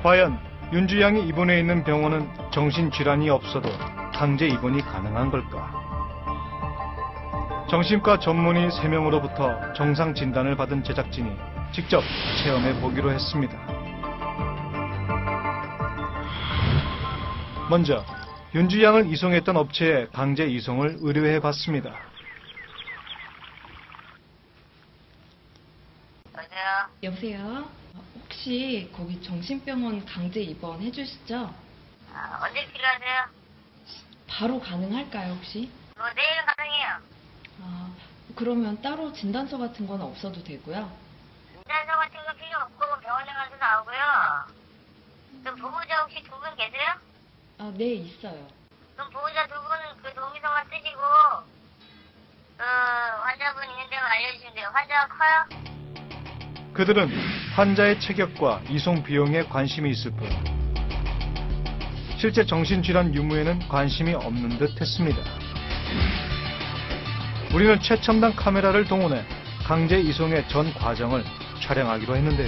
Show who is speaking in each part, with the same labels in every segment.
Speaker 1: 과연 윤주 양이 입원해 있는 병원은 정신질환이 없어도 강제 입원이 가능한 걸까? 정신과 전문의 3명으로부터 정상 진단을 받은 제작진이 직접 체험해 보기로 했습니다. 먼저 윤주 양을 이송했던 업체에 강제 이송을 의뢰해 봤습니다.
Speaker 2: 여보세요? 혹시 거기 정신병원 강제 입원 해주시죠?
Speaker 3: 언제 필요하세요?
Speaker 2: 바로 가능할까요, 혹시?
Speaker 3: 내일은 가능해요.
Speaker 2: 그러면 따로 진단서 같은 건 없어도 되고요?
Speaker 3: 진단서 같은 거 필요 없고 병원에 가서 나오고요. 그럼 보호자 혹시 두 분 계세요?
Speaker 2: 네, 있어요.
Speaker 3: 그럼 보호자 두 분 그 동의서만 쓰시고 환자분 있는 데만 알려주시면 돼요. 환자가 커요?
Speaker 1: 그들은 환자의 체격과 이송 비용에 관심이 있을 뿐 실제 정신질환 유무에는 관심이 없는 듯 했습니다. 우리는 최첨단 카메라를 동원해 강제 이송의 전 과정을 촬영하기로 했는데요.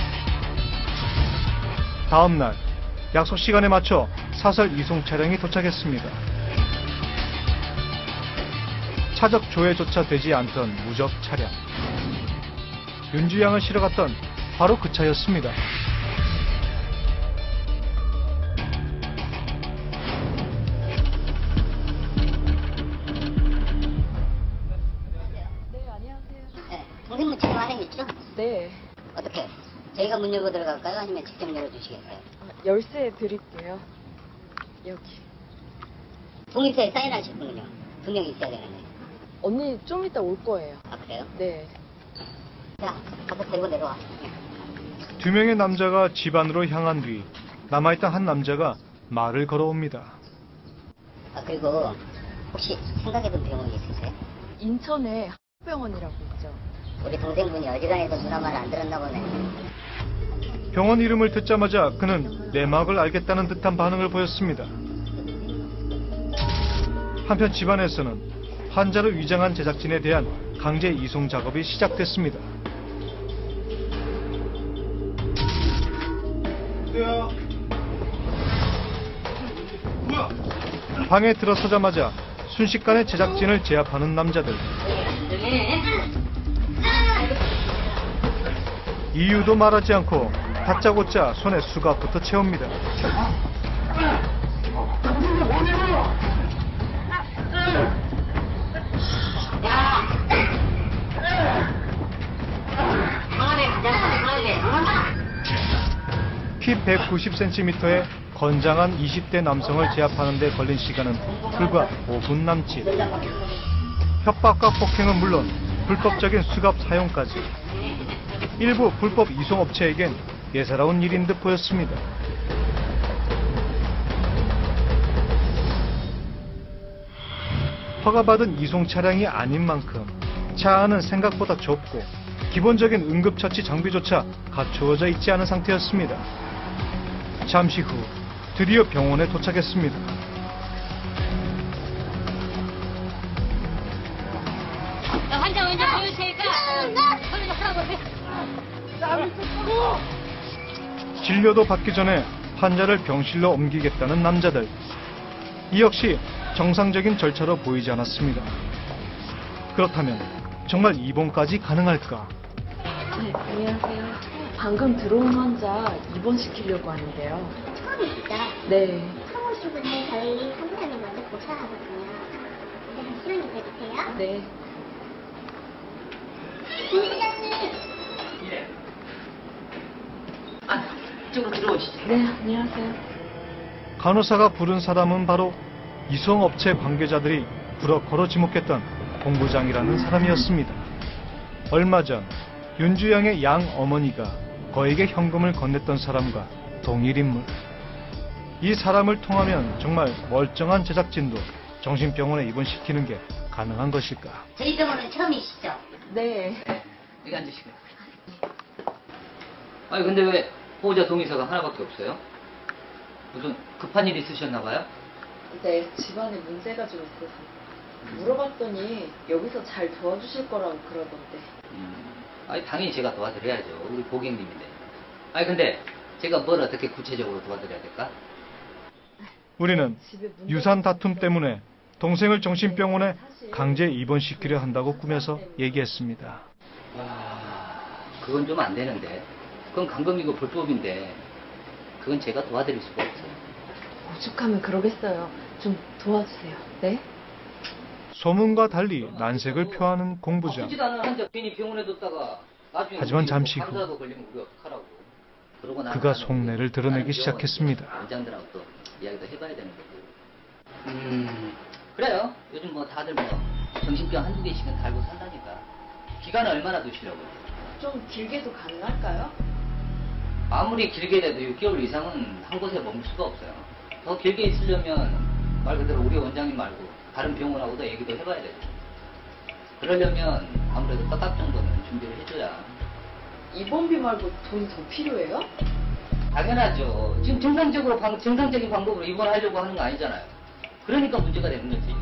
Speaker 1: 다음 날 약속 시간에 맞춰 사설 이송 차량이 도착했습니다. 차적 조회조차 되지 않던 무적 차량. 윤주 양을 실어 갔던 바로 그 차였습니다.
Speaker 2: 네, 안녕하세요.
Speaker 3: 네. 동생분 지금 안에 있죠?
Speaker 2: 네.
Speaker 3: 어떻게? 저희가 문 열고 들어갈까요? 아니면 직접 열어주시겠어요?
Speaker 2: 열쇠 드릴게요. 여기.
Speaker 3: 동의서에 사인하셨군요. 두 명이 있어야 되는데.
Speaker 2: 언니 좀 이따 올 거예요.
Speaker 3: 그래요?
Speaker 2: 네.
Speaker 3: 자, 가서 데리고 내려와.
Speaker 1: 2명의 남자가 집 안으로 향한 뒤 남아있던 한 남자가 말을 걸어옵니다.
Speaker 3: 그리고 혹시 생각해둔 병원이 있으세요?
Speaker 2: 인천에 학병원이라고 있죠.
Speaker 3: 우리 동생분이 어지간해도 누나 말 안 들었나 보네.
Speaker 1: 병원 이름을 듣자마자 그는 내막을 알겠다는 듯한 반응을 보였습니다. 한편 집안에서는 환자를 위장한 제작진에 대한 강제 이송 작업이 시작됐습니다. 방에 들어서자마자 순식간에 제작진을 제압하는 남자들. 이유도 말하지 않고 다짜고짜 손에 수갑부터 채웁니다. 키 190cm의 건장한 20대 남성을 제압하는 데 걸린 시간은 불과 5분 남짓. 협박과 폭행은 물론 불법적인 수갑 사용까지. 일부 불법 이송업체에겐 예사로운 일인 듯 보였습니다. 허가받은 이송 차량이 아닌 만큼 차 안은 생각보다 좁고 기본적인 응급처치 장비조차 갖추어져 있지 않은 상태였습니다. 잠시 후 드디어 병원에 도착했습니다.
Speaker 3: 환자 먼저 보일 테니까
Speaker 1: 진료도 받기 전에 환자를 병실로 옮기겠다는 남자들. 이 역시 정상적인 절차로 보이지 않았습니다. 그렇다면 정말 입원까지 가능할까?
Speaker 2: 네, 안녕하세요. 방금 들어온 환자 입원시키려고 하는데요.
Speaker 3: 처음이시죠?
Speaker 2: 네.
Speaker 3: 처음 오신 분은 저희 상담이 먼저 보셔야 하거든요. 그래서 시간 좀 내주세요.
Speaker 2: 네.
Speaker 3: 김 부장님!
Speaker 4: 이쪽으로 들어오시죠.
Speaker 2: 네, 안녕하세요.
Speaker 1: 간호사가 부른 사람은 바로 이송업체 관계자들이 부럭 지목했던 본부장이라는 사람이었습니다. 얼마 전 윤주 양의 양 어머니가 거액의 현금을 건넸던 사람과 동일 인물. 이 사람을 통하면 정말 멀쩡한 제작진도 정신병원에 입원시키는 게 가능한 것일까?
Speaker 3: 저희 병원은 처음이시죠?
Speaker 2: 네.
Speaker 4: 네, 여기 앉으시고요. 아니 근데 왜 보호자 동의서가 하나밖에 없어요? 무슨 급한 일 있으셨나 봐요?
Speaker 2: 네, 집안에 문제가 좀 있어서 물어봤더니 여기서 잘 도와주실 거라고 그러던데.
Speaker 4: 아니 당연히 제가 도와드려야죠. 우리 고객님인데. 아니 근데 제가 뭘 어떻게 구체적으로 도와드려야 될까?
Speaker 1: 우리는
Speaker 2: 집에 문제가
Speaker 1: 유산 다툼 때문에 동생을 정신병원에 강제 입원시키려 한다고 꾸며서 얘기했습니다.
Speaker 4: 그건 좀 안 되는데. 그건 강금이고 불법인데. 그건 제가 도와드릴 수가 없어요.
Speaker 2: 오죽하면 그러겠어요. 좀 도와주세요. 네?
Speaker 1: 소문과 달리 난색을 표하는 공부장.
Speaker 4: 아프지도 않은 환자 괜히 병원에 뒀다가 나중에
Speaker 1: 하지만
Speaker 4: 우리
Speaker 1: 잠시 후
Speaker 4: 간사도 걸리면 우리 어떡하라고. 그러고 나서
Speaker 1: 그가
Speaker 4: 나는
Speaker 1: 속내를 드러내기
Speaker 4: 나는
Speaker 1: 시작했습니다.
Speaker 4: 원장들하고 또 이야기도 해봐야 되는 거고. 그래요. 요즘 뭐 다들 뭐 정신병 한두 개씩은 달고 산다니까. 기간을 얼마나 두시려고요?
Speaker 2: 좀 길게도 가능할까요?
Speaker 4: 아무리 길게 돼도 6개월 이상은 한 곳에 머물 수가 없어요. 더 길게 있으려면 말 그대로 우리 원장님 말고 다른 병원하고도 얘기도 해봐야 되고. 그러려면 아무래도 떡값 정도는 준비를 해줘야.
Speaker 2: 입원비 말고 돈이 더 필요해요?
Speaker 4: 당연하죠. 지금 정상적인 방법으로 입원하려고 하는 거 아니잖아요. 그러니까 문제가 되는 거지.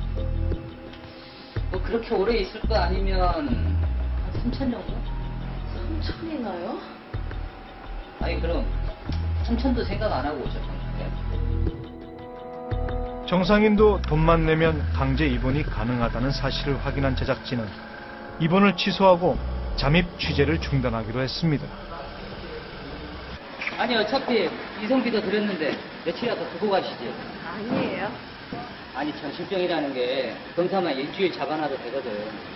Speaker 4: 뭐 그렇게 오래 있을 거 아니면 한 3천 정도?
Speaker 2: 3천이나요?
Speaker 4: 아니 그럼 3천도 생각 안 하고 오셨던가요?
Speaker 1: 정상인도 돈만 내면 강제 입원이 가능하다는 사실을 확인한 제작진은 입원을 취소하고 잠입 취재를 중단하기로 했습니다.
Speaker 4: 아니 어차피 이성비도 드렸는데 며칠이라도 두고 가시죠.
Speaker 2: 아니에요.
Speaker 4: 아니 정신병이라는 게 검사만 일주일 잡아놔도 되거든.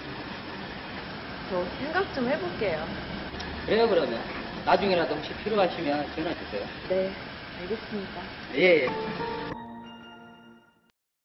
Speaker 2: 저 생각 좀 해볼게요.
Speaker 4: 그래요 그러면 나중에라도 혹시 필요하시면 전화 주세요.
Speaker 2: 네, 알겠습니다.
Speaker 4: 예.